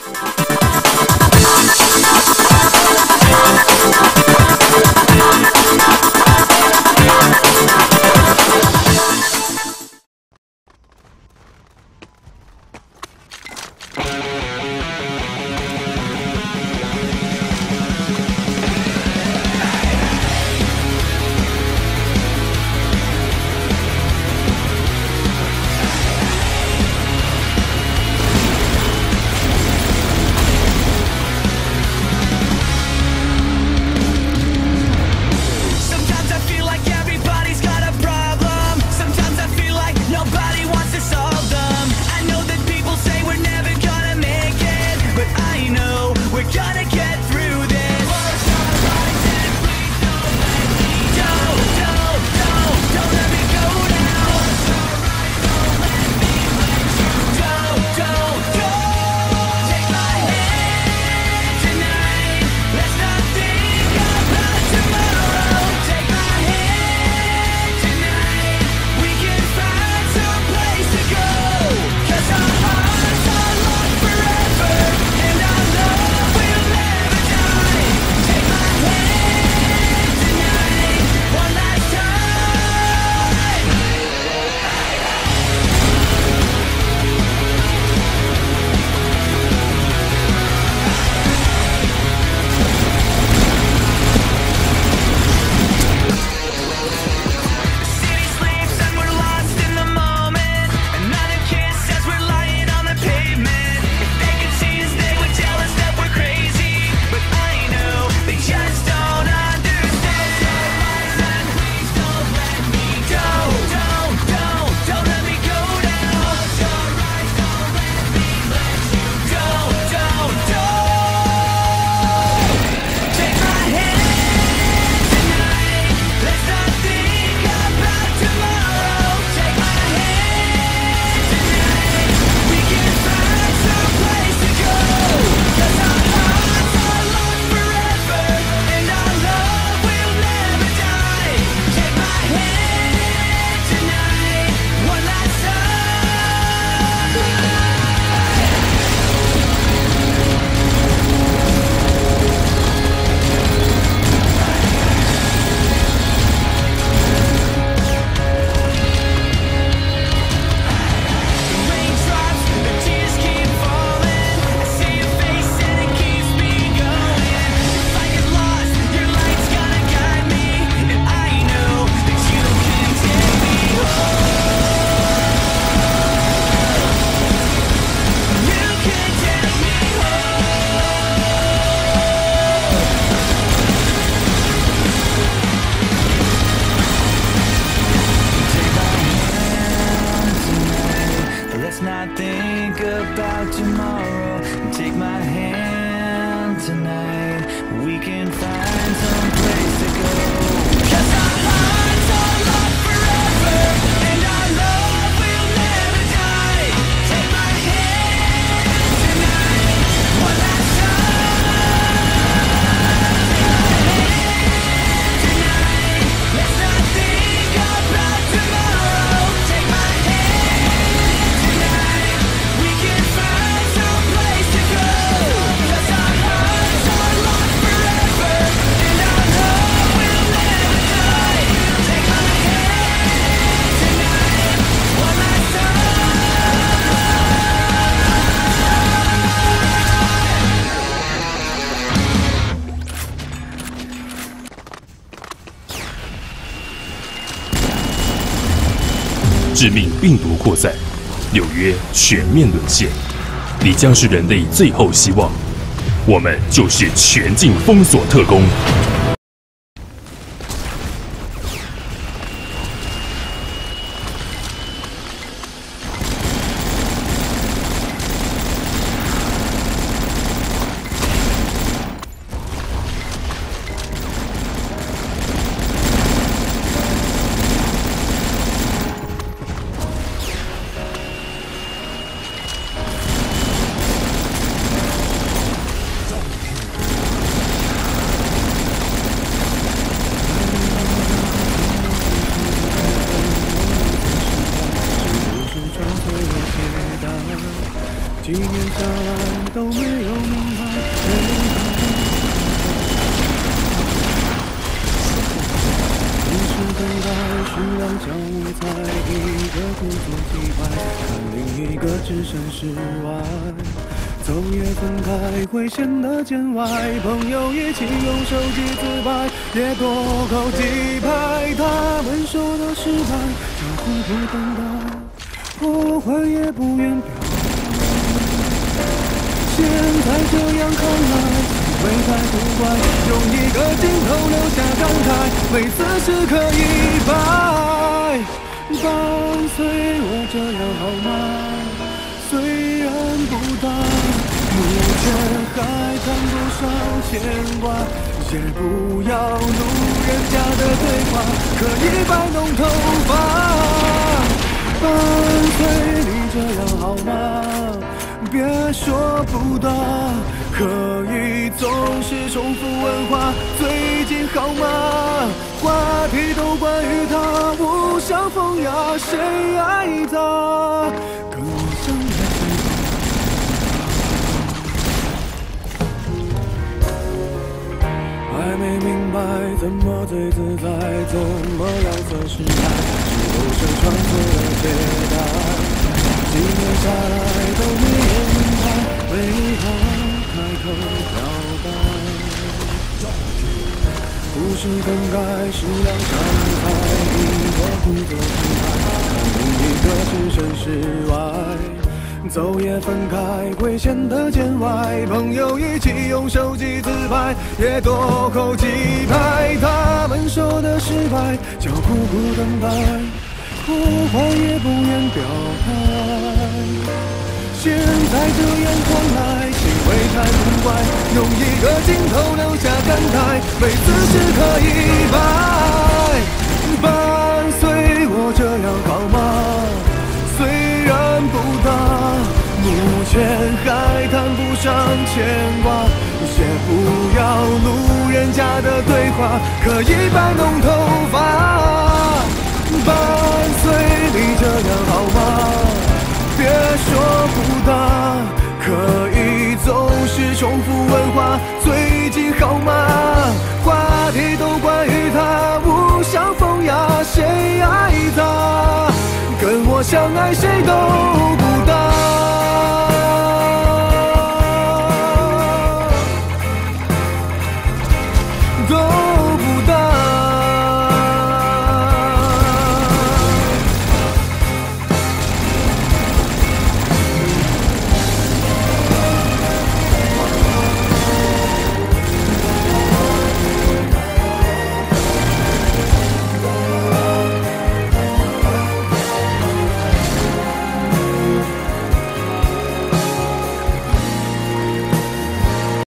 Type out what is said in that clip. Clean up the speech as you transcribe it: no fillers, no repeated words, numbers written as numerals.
致命病毒扩散，纽约全面沦陷，你将是人类最后希望。我们就是全境封锁特工。 来都没有明白。不是等待，是让脚舞在一个故作击败，看另一个置身事外。走也分开会显得见外，朋友一起用手机自拍，也多扣几拍。他们说的失败，叫苦不等待，破坏也不愿表白。现在这样看来，行为太古怪，用一个镜头留下感慨，每次时刻一百，伴随我这样好吗？虽然不大，目前还谈不上牵挂，也不要路人甲的对话，可以摆弄头发。伴随你这样好吗？别说不大，可以总是重复问话，最近好吗？话题都关于他，无伤风雅，谁爱他？跟我相爱还没明白怎么最自在，怎么样算是爱，是否是穿错了鞋带？几年下来都没有明白，为何开口表白？不是更改，是两场舞台，一个故作姿态，看另一个置身事外。走也分开会显得见外，朋友一起用手机自拍，也多扣几拍。他们说的失败，叫苦苦等待，破坏也不愿表态。现在这样看来，行为太古怪，用一个镜头留下感慨，每次时刻一百，伴随我这样好吗？虽然不大，目前还谈不上牵挂，也不要路人甲的对话，可以摆弄头发。伴随你这样好吗？别说不大，可以总是重复问话，最近好吗？话题都关于他，无伤风雅，谁爱他？跟我相爱谁都不搭。